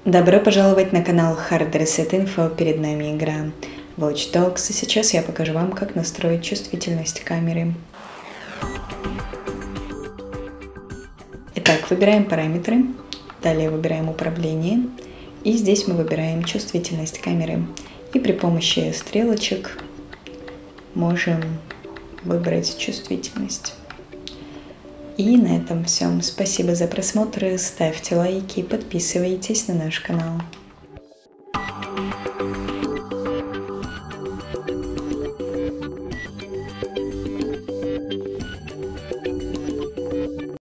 Добро пожаловать на канал Hard Reset Info, перед нами игра Watch Dogs, и сейчас я покажу вам, как настроить чувствительность камеры. Итак, выбираем параметры, далее выбираем управление, и здесь мы выбираем чувствительность камеры. И при помощи стрелочек можем выбрать чувствительность. И на этом все. Спасибо за просмотр, ставьте лайки, подписывайтесь на наш канал.